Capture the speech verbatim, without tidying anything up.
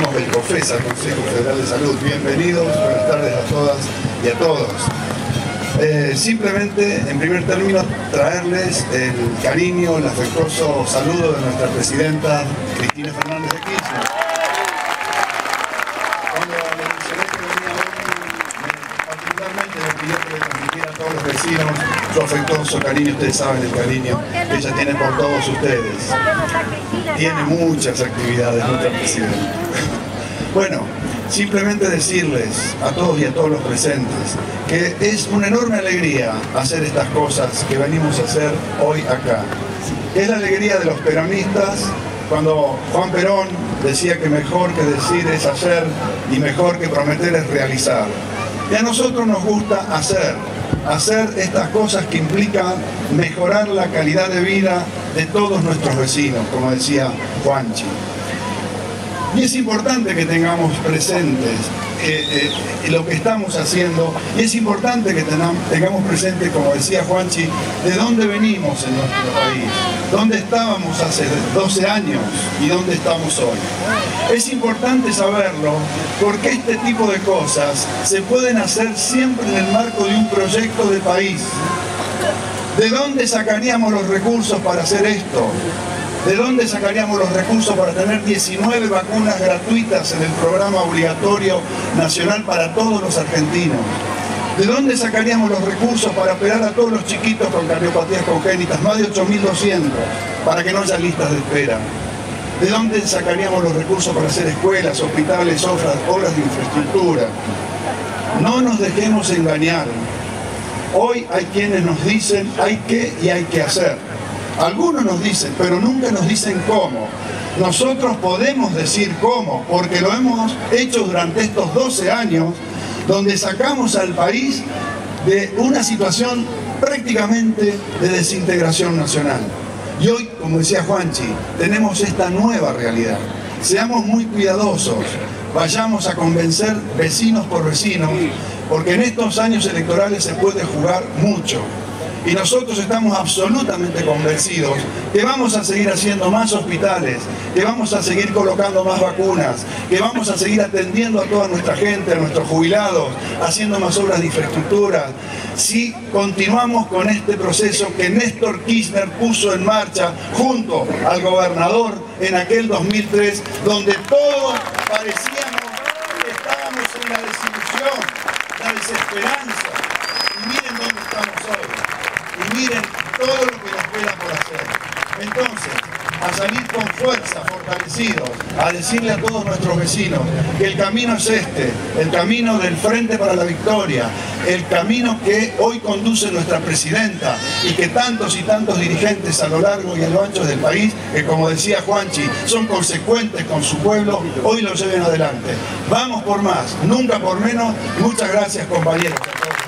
órganos del COFESA, Consejo Federal de Salud. Bienvenidos, buenas tardes a todas y a todos. Eh, simplemente, en primer término, traerles el cariño, el afectuoso saludo de nuestra presidenta Cristina Fernández de Kirchner. Cuando le mencioné que venía hoy, particularmente le pidió que le transmitiera a todos los vecinos su afectuoso cariño. Ustedes saben el cariño que ella tiene por todos ustedes. Tiene muchas actividades nuestra presidenta. Bueno, simplemente decirles a todos y a todos los presentes que es una enorme alegría hacer estas cosas que venimos a hacer hoy acá. Es la alegría de los peronistas cuando Juan Perón decía que mejor que decir es hacer y mejor que prometer es realizar. Y a nosotros nos gusta hacer, hacer estas cosas que implican mejorar la calidad de vida de todos nuestros vecinos, como decía Juanchi. Y es importante que tengamos presentes eh, eh, lo que estamos haciendo, y es importante que tengamos presente, como decía Juanchi, de dónde venimos en nuestro país, dónde estábamos hace doce años y dónde estamos hoy. Es importante saberlo porque este tipo de cosas se pueden hacer siempre en el marco de un proyecto de país. ¿De dónde sacaríamos los recursos para hacer esto? ¿De dónde sacaríamos los recursos para tener diecinueve vacunas gratuitas en el programa obligatorio nacional para todos los argentinos? ¿De dónde sacaríamos los recursos para operar a todos los chiquitos con cardiopatías congénitas, más de ocho mil doscientos, para que no haya listas de espera? ¿De dónde sacaríamos los recursos para hacer escuelas, hospitales, obras, obras de infraestructura? No nos dejemos engañar. Hoy hay quienes nos dicen hay que y hay que hacer. Algunos nos dicen, pero nunca nos dicen cómo. Nosotros podemos decir cómo, porque lo hemos hecho durante estos doce años, donde sacamos al país de una situación prácticamente de desintegración nacional. Y hoy, como decía Juanchi, tenemos esta nueva realidad. Seamos muy cuidadosos, vayamos a convencer vecinos por vecinos, porque en estos años electorales se puede jugar mucho. Y nosotros estamos absolutamente convencidos que vamos a seguir haciendo más hospitales, que vamos a seguir colocando más vacunas, que vamos a seguir atendiendo a toda nuestra gente, a nuestros jubilados, haciendo más obras de infraestructura, si continuamos con este proceso que Néstor Kirchner puso en marcha junto al gobernador en aquel dos mil tres, donde todos parecíamos que estábamos en la desilusión, la desesperanza. Y miren dónde estamos hoy. Y miren todo lo que nos queda por hacer. Entonces, a salir con fuerza, fortalecidos, a decirle a todos nuestros vecinos que el camino es este, el camino del Frente para la Victoria, el camino que hoy conduce nuestra presidenta y que tantos y tantos dirigentes a lo largo y a lo ancho del país, que como decía Juanchi, son consecuentes con su pueblo, hoy lo lleven adelante. Vamos por más, nunca por menos. Muchas gracias, compañeros.